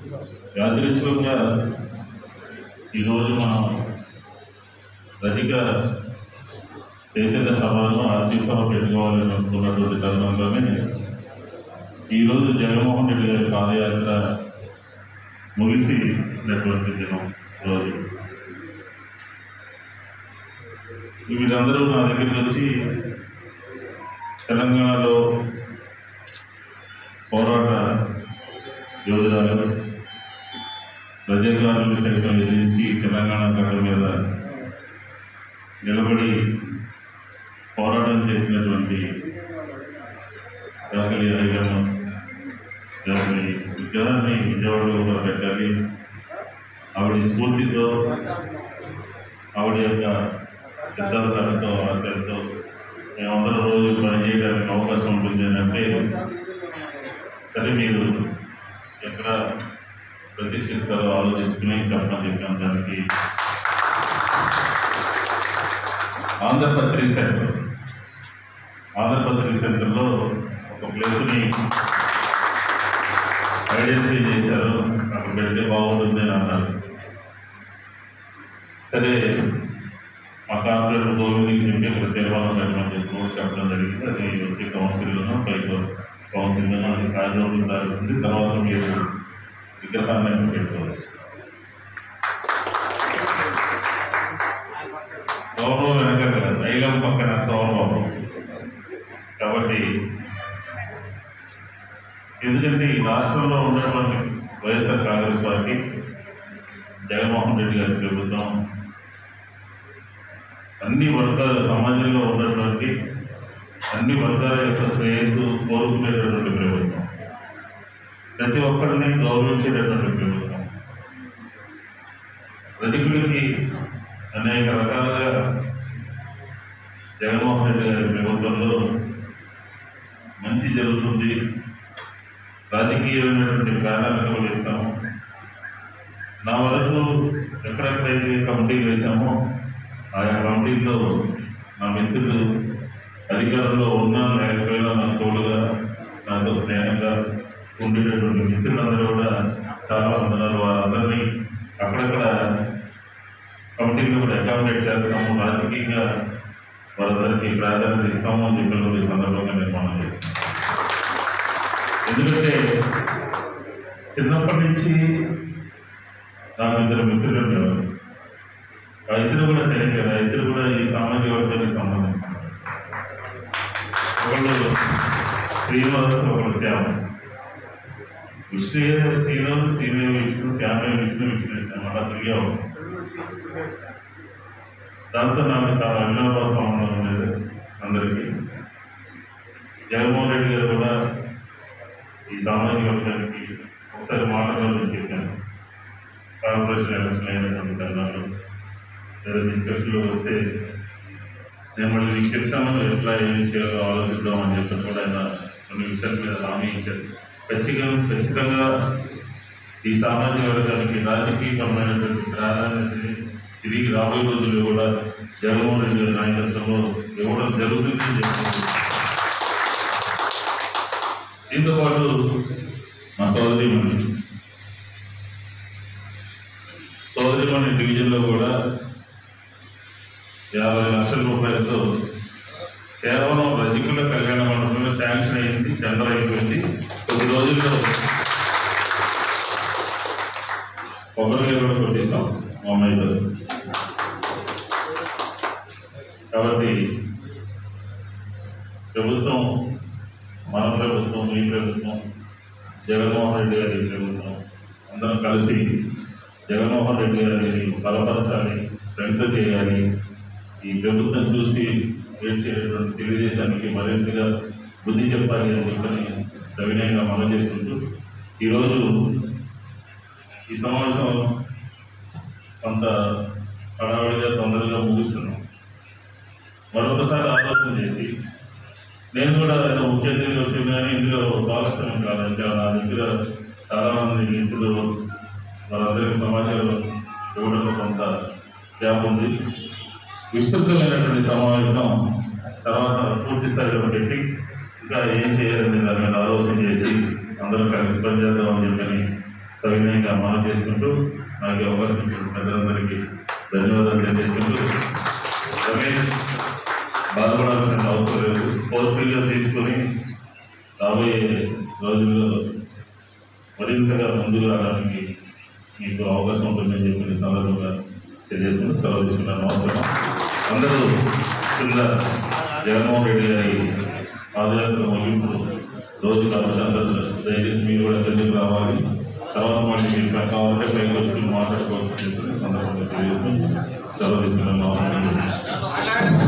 యాదృచ్ఛికంగా ఈరోజు మనం రజిక చైతన్య సభను ఆర్థిక సభ పెట్టుకోవాలని అనుకున్నటువంటి తరుణంలోనే ఈరోజు జగన్మోహన్ రెడ్డి గారి పాదయాత్ర ముగిసినటువంటి దినం రోజు. వీళ్ళందరూ నా దగ్గరికి వచ్చి తెలంగాణలో పోరాట యోధురాలు రజకారులు సైతం ఎదిరించి తెలంగాణ గడ్డ మీద నిలబడి పోరాటం చేసినటువంటి రాకలి ఐగమ్మ గారి విగ్రహాన్ని విజయవాడలో కూడా పెట్టాలి. ఆవిడ స్ఫూర్తితో, ఆవిడ యొక్క సిద్ధాంతాలతో, ఆశలతో మేమందరం రోజు పనిచేయడానికి అవకాశం ఉంటుంది అని అంటే, సరే మీరు ఎక్కడ ప్రతిష్ఠిస్తారో ఆలోచించుకుని చెప్పమని చెప్పాను. దానికి ఆంధ్రపత్రిక సెంటర్లో ఒక ప్లేస్ని ఐడెంటిఫై చేశారు. అక్కడ పెడితే బాగుంటుంది అని అన్నారు. సరే మా కార్పొరేటర్ గోవిందకి చెప్పి అక్కడ తీర్మానం పెట్టమని చెప్పడం జరిగింది. అది వచ్చి కౌన్సిల్లోనూ పైకి కౌన్సిల్లోనూ అది కార్యక్రమం జరుగుతుంది. తర్వాత మీరు విగ్రహాన్ని పెట్టుకోవచ్చు. గౌరవం వెనక కదా, ఐలం పక్కన గౌరవం. కాబట్టి ఎందుకంటే ఈ రాష్ట్రంలో ఉన్నటువంటి వైఎస్ఆర్ కాంగ్రెస్ పార్టీ, జగన్మోహన్ రెడ్డి గారి ప్రభుత్వం అన్ని వర్గాల సమాజంలో ఉన్నటువంటి అన్ని వర్గాల యొక్క శ్రేయస్సు కోరుకునేటటువంటి ప్రభుత్వం, ప్రతి ఒక్కరిని గౌరవించేటటువంటి ప్రభుత్వం. రజకులకి అనేక రకాలుగా జగన్మోహన్ రెడ్డి గారి ప్రభుత్వంలో మంచి జరుగుతుంది. రాజకీయమైనటువంటి ప్రాధాన్యతలు ఇస్తాము. నా వరకు ఎక్కడెక్కడైతే కమిటీలు వేశామో ఆయా కమిటీలో నా మిత్రులు అధికారంలో ఉన్నా లేకపోయినా నాకు తోడుగా, నాతో స్నేహంగా ఉండేటటువంటి మిత్రులందరూ కూడా చాలా ఉన్నారు. వారందరినీ అక్కడక్కడ కమిటీలో కూడా అకామిడేట్ చేస్తాము. రాజకీయంగా వారందరికీ ప్రాధాన్యత ఇస్తాము అని చెప్పి ఈ సందర్భంగా నిర్మాణం చేస్తాము. ఎందుకంటే చిన్నప్పటి నుంచి నాకు ఇద్దరు మిత్రులు ఉండేవారు. ఆ ఇద్దరు కూడా చనిపోయారు. ఆ ఇద్దరు కూడా ఈ సామాజిక వర్గానికి సంబంధించిన ఒకళ్ళు శ్రీనివాస్, ఒకళ్ళు శ్యామ. విష్ణుయే శ్రీరామ్, శ్రీదేవి విష్ణు, శ్యామే విష్ణు, విష్ణు అలా తిరిగాము. దాంతో నాకు చాలా అవినాభావ సంబంధం ఉండేది అందరికీ. జగన్మోహన్ రెడ్డి గారు కూడా ఈ సామాజిక వర్గానికి ఒకసారి మాట్లాడాలని చెప్పాను. కార్పొరేషన్ ఎలక్షన్ అయినటువంటి తరుణాలు లేదా డిస్కషన్లో వస్తే నేను మళ్ళీ మీకు చెప్తాను, ఎట్లా ఏం చేయాలో ఆలోచిద్దాం అని చెప్పి కూడా ఆయన కొన్ని విషయాల మీద హామీ ఇచ్చారు. ఖచ్చితంగా ఈ సామాజిక వర్గానికి రాజకీయపరమైనటువంటి ప్రాధాన్యతని తిరిగి రాబోయే రోజుల్లో కూడా జగన్మోహన్ రెడ్డి గారి నాయకత్వంలో ఇవ్వడం జరుగుతుందని చెప్తుంది. దీంతోపాటు మా సోదరిమణి డివిజన్లో కూడా 50 లక్షల రూపాయలతో కేవలం రజకుల కళ్యాణ మండపంలో శాంక్షన్ అయింది, టెండర్ అయిపోయింది. కొద్ది రోజుల్లో కొబ్బరికాయ కూడా కొట్టిస్తాం మా అమ్మాయితో. కాబట్టి ప్రభుత్వం, మన ప్రభుత్వం, మీ ప్రభుత్వం, జగన్మోహన్ రెడ్డి గారి ప్రభుత్వం అందరం కలిసి జగన్మోహన్ రెడ్డి గారిని బలపరచాలి, స్ట్రెంగ్త్ చేయాలి. ఈ ప్రభుత్వం చూసి ఏడ్చేటటువంటి తెలుగుదేశానికి మరింతగా బుద్ధి చెప్పాలి అని చెప్పని సవినయంగా మనం చేసుకుంటూ ఈరోజు ఈ సమావేశం కొంత హడావుడిగా తొందరగా ముగిస్తున్నాం. మరొకసారి ఆలోచన చేసి నేను కూడా ఏదో ముఖ్య అతిథిగా వచ్చింది, కానీ ఇందులో ఆలస్యం కాదంటే నా దగ్గర చాలామంది మిత్రులు వాళ్ళందరికీ సమాచారం ఇవ్వడంలో కొంత గ్యాప్ ఉంది. విస్తృతమైనటువంటి సమావేశం తర్వాత పూర్తి స్థాయిలో పెట్టి ఇంకా ఏం చేయాలని దాని మీద ఆలోచన చేసి అందరూ కలిసి పనిచేద్దామని చెప్పని సవినయంగా మనం చేసుకుంటూ నాకు అవకాశం ఇచ్చిన పెద్దలందరికీ ధన్యవాదాలు తెలియజేసుకుంటూ రమేష్ బాధపడాల్సిన అవసరం లేదు. స్ఫూర్తిగా తీసుకొని రాబోయే రోజుల్లో మరింతగా ముందుకు రావడానికి మీకు అవకాశం ఉంటుందని చెప్పిన సందర్భంగా తెలియజేసుకుంటూ సెలవు తీసుకున్నాను. అవసరం అందరూ కింద జగన్మోహన్ రెడ్డి గారి పాదయాత్ర ముగింపు రోజు కాబట్టి అందరూ దయచేసి మీరు కూడా ఎందుకు రావాలి, తర్వాత మళ్ళీ మీరు కావాలంటే పైకి వచ్చి మాట్లాడుకోవాల్సి సందర్భంగా తెలియజేస్తూ సెలవు తీసుకున్నాను. అవసరం